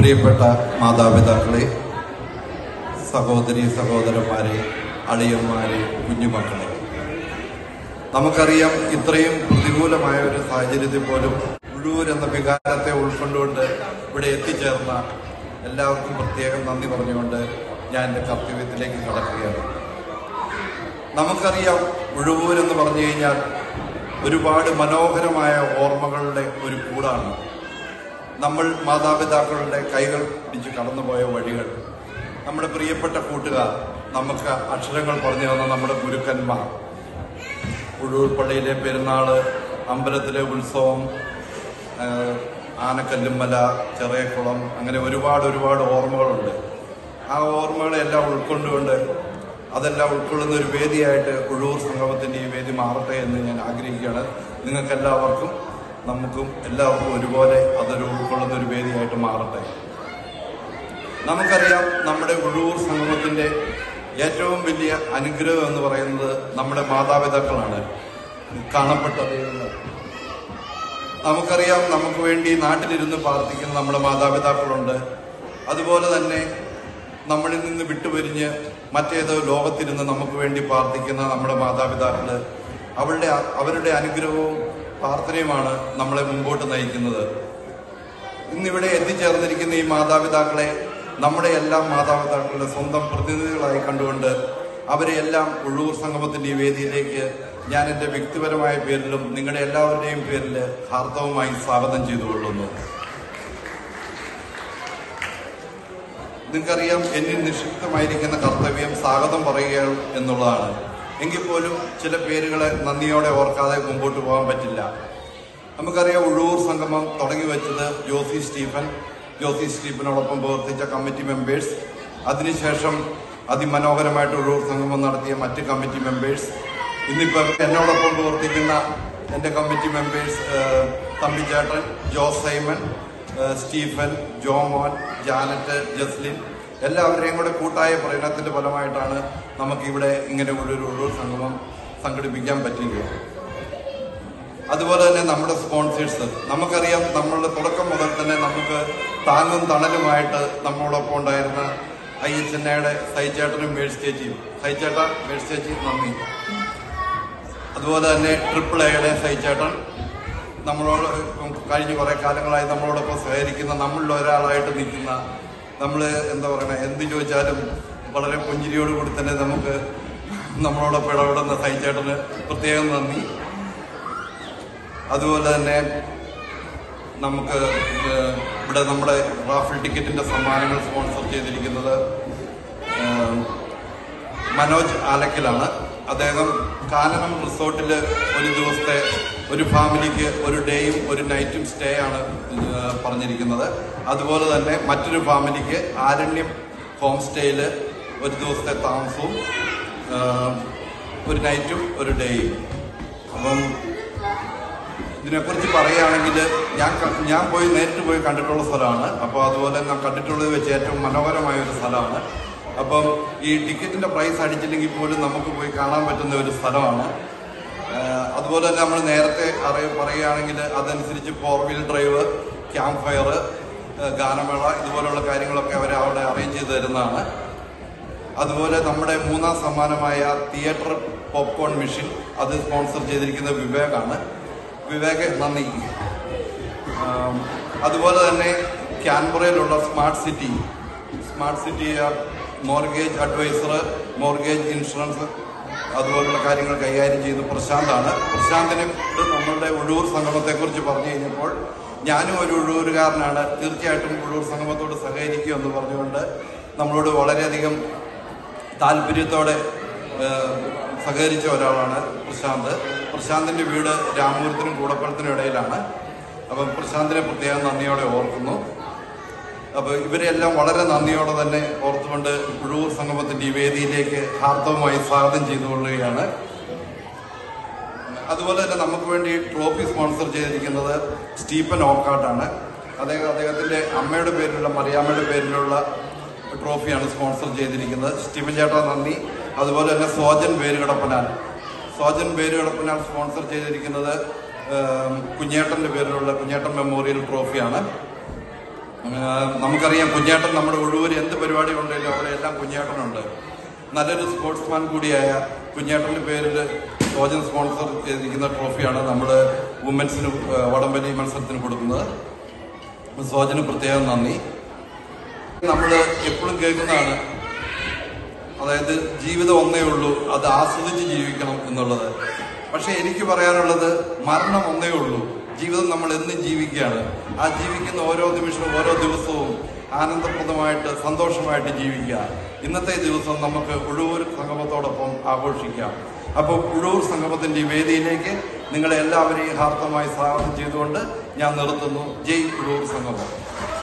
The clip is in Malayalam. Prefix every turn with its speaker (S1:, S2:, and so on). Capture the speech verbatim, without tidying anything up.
S1: പ്രിയപ്പെട്ട മാതാപിതാക്കളെ, സഹോദരി സഹോദരന്മാരെ, അളിയന്മാരെ, കുഞ്ഞുമക്കളെ, നമുക്കറിയാം ഇത്രയും പ്രതികൂലമായ ഒരു സാഹചര്യത്തിൽ പോലും ഉഴൂർ എന്ന വികാരത്തെ ഉൾക്കൊണ്ടുകൊണ്ട് ഇവിടെ എത്തിച്ചേർന്ന എല്ലാവർക്കും പ്രത്യേകം നന്ദി പറഞ്ഞുകൊണ്ട് ഞാൻ എൻ്റെ കർത്തവ്യത്തിലേക്ക് കടക്കുകയാണ്. നമുക്കറിയാം ഉഴൂർ എന്ന് പറഞ്ഞു കഴിഞ്ഞാൽ ഒരുപാട് മനോഹരമായ ഓർമ്മകളുടെ ഒരു കൂടാണ്. നമ്മൾ മാതാപിതാക്കളുടെ കൈകൾ പിടിച്ച് കടന്നുപോയ വഴികൾ, നമ്മുടെ പ്രിയപ്പെട്ട കൂട്ടുകാർ, നമുക്ക് അക്ഷരങ്ങൾ പറഞ്ഞു തന്ന നമ്മുടെ ഗുരുക്കന്മാർ, ഉഴൂർ പള്ളിയിലെ പെരുന്നാള്, അമ്പലത്തിലെ ഉത്സവം, ആനക്കല്ലുമല, ചെറിയക്കുളം, അങ്ങനെ ഒരുപാട് ഒരുപാട് ഓർമ്മകളുണ്ട്. ആ ഓർമ്മകളെല്ലാം ഉൾക്കൊണ്ടുകൊണ്ട് അതെല്ലാം ഉൾക്കൊള്ളുന്ന ഒരു വേദിയായിട്ട് ഉഴൂർ സംഗമത്തിൻ്റെ ഈ വേദി മാറട്ടെ എന്ന് ഞാൻ ആഗ്രഹിക്കുകയാണ്. നിങ്ങൾക്കെല്ലാവർക്കും നമുക്കും എല്ലാവർക്കും ഒരുപോലെ അതൊരു ഉൾക്കൊള്ളുന്ന ഒരു വേദിയായിട്ട് മാറട്ടെ. നമുക്കറിയാം നമ്മുടെ ഉഴൂർ സംഗമത്തിൻ്റെ ഏറ്റവും വലിയ അനുഗ്രഹം എന്ന് പറയുന്നത് നമ്മുടെ മാതാപിതാക്കളാണ്, കാണപ്പെട്ട ദൈവങ്ങൾ. നമുക്കറിയാം നമുക്ക് വേണ്ടി നാട്ടിലിരുന്ന് പ്രാർത്ഥിക്കുന്ന നമ്മുടെ മാതാപിതാക്കളുണ്ട്. അതുപോലെ തന്നെ നമ്മളിൽ നിന്ന് വിട്ടുപിരിഞ്ഞ് മറ്റേതോ ലോകത്തിരുന്ന് നമുക്ക് വേണ്ടി പ്രാർത്ഥിക്കുന്ന നമ്മുടെ മാതാപിതാക്കൾ, അവരുടെ അവരുടെ അനുഗ്രഹവും പ്രാർത്ഥനയുമാണ് നമ്മളെ മുമ്പോട്ട് നയിക്കുന്നത്. ഇന്നിവിടെ എത്തിച്ചേർന്നിരിക്കുന്ന ഈ മാതാപിതാക്കളെ നമ്മുടെ എല്ലാ മാതാപിതാക്കളുടെ സ്വന്തം പ്രതിനിധികളായി കണ്ടുകൊണ്ട് അവരെ എല്ലാം ഉഴൂർ സംഗമത്തിൻ്റെ ഈ വേദിയിലേക്ക് ഞാൻ എൻ്റെ വ്യക്തിപരമായ പേരിലും നിങ്ങളുടെ എല്ലാവരുടെയും പേരിൽ ഹാർദവമായി സ്വാഗതം ചെയ്തുകൊള്ളുന്നു. നിങ്ങൾക്കറിയാം എന്നിൽ നിക്ഷിപ്തമായിരിക്കുന്ന കർത്തവ്യം സ്വാഗതം പറയുക എന്നുള്ളതാണ്. എങ്കിൽ പോലും ചില പേരുകളെ നന്ദിയോടെ ഓർക്കാതെ മുമ്പോട്ട് പോകാൻ പറ്റില്ല. നമുക്കറിയാം ഉഴൂർ സംഗമം തുടങ്ങി വെച്ചത് ജോസി സ്റ്റീഫൻ, ജോസി സ്റ്റീഫനോടൊപ്പം പ്രവർത്തിച്ച കമ്മിറ്റി മെമ്പേഴ്സ്, അതിനുശേഷം അതിമനോഹരമായിട്ട് ഉഴൂർ സംഗമം നടത്തിയ മറ്റ് കമ്മിറ്റി മെമ്പേഴ്സ്, ഇന്നിപ്പോൾ എന്നോടൊപ്പം പ്രവർത്തിക്കുന്ന എൻ്റെ കമ്മിറ്റി മെമ്പേഴ്സ് തമ്പിച്ചേട്ടൻ, ജോസ് സൈമൺ, സ്റ്റീഫൻ, ജോമോൻ, ജാനറ്റ്, ജസ്ലിൻ, എല്ലാവരുടെയും കൂടെ കൂട്ടായ പ്രയത്നത്തിൻ്റെ ഫലമായിട്ടാണ് നമുക്കിവിടെ ഇങ്ങനെ ഒരു ഉഴൂർ സംഗമം സംഘടിപ്പിക്കാൻ പറ്റുക. അതുപോലെ തന്നെ നമ്മുടെ സ്പോൺസേഴ്സ്, നമുക്കറിയാം നമ്മളുടെ തുടക്കം മുതൽ തന്നെ നമുക്ക് താങ്ങും തണലുമായിട്ട് നമ്മളോടൊപ്പം ഉണ്ടായിരുന്ന ഐ എച്ച് എൻ എയുടെ സൈച്ചേട്ടനും മേഴ്സ് ചേച്ചിയും, സൈച്ചേട്ട മേഴ്സ് ചേച്ചി നന്ദി. അതുപോലെ തന്നെ ട്രിപ്പിൾ എയുടെ സൈച്ചേട്ടൻ, നമ്മളോട് കഴിഞ്ഞ കുറേ കാലങ്ങളായി നമ്മളോടൊപ്പം സഹകരിക്കുന്ന, നമ്മളിൽ ഒരാളായിട്ട് നിൽക്കുന്ന, നമ്മൾ എന്താ പറയുക, എന്ത് ചോദിച്ചാലും വളരെ പുഞ്ചിരിയോടുകൂടി തന്നെ നമുക്ക് നമ്മളോടൊപ്പം ഇടപെടുന്ന സൈച്ചേട്ടന് പ്രത്യേകം നന്ദി. അതുപോലെ തന്നെ നമുക്ക് ഇവിടെ നമ്മുടെ റാഫിൾ ടിക്കറ്റിൻ്റെ സമ്മാനങ്ങൾ സ്പോൺസർ ചെയ്തിരിക്കുന്നത് മനോജ് ആലക്കലാണ്. അദ്ദേഹം കാനനം റിസോർട്ടിൽ ഒരു ദിവസത്തെ ഒരു ഫാമിലിക്ക് ഒരു ഡേയും ഒരു നൈറ്റും സ്റ്റേ ആണ് പറഞ്ഞിരിക്കുന്നത്. അതുപോലെ തന്നെ മറ്റൊരു ഫാമിലിക്ക് ആരണ്യം ഹോം സ്റ്റേയിൽ ഒരു ദിവസത്തെ താമസവും ഒരു നൈറ്റും ഒരു ഡേയും. അപ്പം ഇതിനെക്കുറിച്ച് പറയുകയാണെങ്കിൽ ഞാൻ ഞാൻ പോയി നേരിട്ട് പോയി കണ്ടിട്ടുള്ള സ്ഥലമാണ്. അപ്പോൾ അതുപോലെ ഞാൻ കണ്ടിട്ടുള്ളത് വെച്ച് ഏറ്റവും മനോഹരമായ ഒരു സ്ഥലമാണ്. അപ്പം ഈ ടിക്കറ്റിൻ്റെ പ്രൈസ് അടിച്ചില്ലെങ്കിൽ പോലും നമുക്ക് പോയി കാണാൻ പറ്റുന്ന ഒരു സ്ഥലമാണ്. അതുപോലെ തന്നെ നമ്മൾ നേരത്തെ അറിയ പറയുകയാണെങ്കിൽ അതനുസരിച്ച് four wheel drive, camp fire, ഗാനമേള, ഇതുപോലുള്ള കാര്യങ്ങളൊക്കെ അവർ അവിടെ അറേഞ്ച് ചെയ്ത് തരുന്നതാണ്. അതുപോലെ നമ്മുടെ മൂന്നാം സമ്മാനമായ തിയേറ്റർ പോപ്കോൺ മെഷീൻ, അത് സ്പോൺസർ ചെയ്തിരിക്കുന്നത് വിവേകാണ്. വിവേക് നന്ദി. അതുപോലെ തന്നെ ക്യാൻബറയിലുള്ള smart city smart city mortgage adviser, mortgage insurance, അതുപോലുള്ള കാര്യങ്ങൾ കൈകാര്യം ചെയ്യുന്ന പ്രശാന്താണ്. പ്രശാന്തിനെ നമ്മളുടെ ഉഴൂർ സംഗമത്തെക്കുറിച്ച് പറഞ്ഞു കഴിഞ്ഞപ്പോൾ ഞാനും ഒരു ഉഴൂരുകാരനാണ്, തീർച്ചയായിട്ടും ഉഴൂർ സംഗമത്തോട് സഹകരിക്കുക എന്ന് പറഞ്ഞുകൊണ്ട് നമ്മളോട് വളരെയധികം താല്പര്യത്തോടെ സഹകരിച്ച ഒരാളാണ് പ്രശാന്ത്. പ്രശാന്തിൻ്റെ വീട് രാമപുരത്തിനും കൂടപ്പുറത്തിനും ഇടയിലാണ്. അപ്പം പ്രശാന്തിനെ പ്രത്യേകം നന്ദിയോടെ ഓർക്കുന്നു. അപ്പോൾ ഇവരെല്ലാം വളരെ നന്ദിയോടെ തന്നെ ഓർത്തുകൊണ്ട് ഉഴൂർ സംഗമത്തിൻ്റെ ഈ വേദിയിലേക്ക് ഹാർദവമായി സ്വാഗതം ചെയ്തുകൊള്ളുകയാണ്. അതുപോലെ തന്നെ നമുക്ക് വേണ്ടി ട്രോഫി സ്പോൺസർ ചെയ്തിരിക്കുന്നത് സ്റ്റീഫൻ ഓക്കാട്ടാണ്. അദ്ദേഹം അദ്ദേഹത്തിൻ്റെ അമ്മയുടെ പേരിലുള്ള, മറിയാമ്മയുടെ പേരിലുള്ള ട്രോഫിയാണ് സ്പോൺസർ ചെയ്തിരിക്കുന്നത്. സ്റ്റീഫൻ ചേട്ടാ നന്ദി. അതുപോലെ തന്നെ സോജൻ വേരുകടപ്പനാൽ സോജൻ വേരുകടപ്പനാൽ സ്പോൺസർ ചെയ്തിരിക്കുന്നത് കുഞ്ഞേട്ടൻ്റെ പേരിലുള്ള കുഞ്ഞേട്ടൻ മെമ്മോറിയൽ ട്രോഫിയാണ്. നമുക്കറിയാം കുഞ്ഞേട്ടൻ നമ്മുടെ ഉഴൂര് എന്ത് പരിപാടി ഉണ്ടെങ്കിലും അവിടെ എല്ലാം കുഞ്ഞേട്ടനുണ്ട്. നല്ലൊരു സ്പോർട്സ്മാൻ കൂടിയായ കുഞ്ഞേട്ടൻ്റെ പേരിൽ സോജൻ സ്പോൺസർ ചെയ്തിരിക്കുന്ന ട്രോഫിയാണ് നമ്മൾ വുമൻസിന് വടംവലി മത്സരത്തിന് കൊടുക്കുന്നത്. സോജന് പ്രത്യേകം നന്ദി. നമ്മൾ എപ്പോഴും കേൾക്കുന്നതാണ്, അതായത് ജീവിതം ഒന്നേ ഉള്ളൂ, അത് ആസ്വദിച്ച് ജീവിക്കണം എന്നുള്ളത്. പക്ഷെ എനിക്ക് പറയാനുള്ളത് മരണം ഒന്നേ ഉള്ളൂ. ജീവിതം നമ്മൾ എന്നും ജീവിക്കുകയാണ്. ആ ജീവിക്കുന്ന ഓരോ നിമിഷവും ഓരോ ദിവസവും ആനന്ദപ്രദമായിട്ട് സന്തോഷമായിട്ട് ജീവിക്കുക. ഇന്നത്തെ ദിവസം നമുക്ക് ഉഴൂർ സംഗമത്തോടൊപ്പം ആഘോഷിക്കാം. അപ്പോൾ ഉഴൂർ സംഗമത്തിന്റെ ഈ വേദിയിലേക്ക് നിങ്ങളെ എല്ലാവരെയും ഹാർദമായി സ്വാഗതം ചെയ്തുകൊണ്ട് ഞാൻ നിർത്തുന്നു. ജയ് ഉഴൂർ സംഗമം.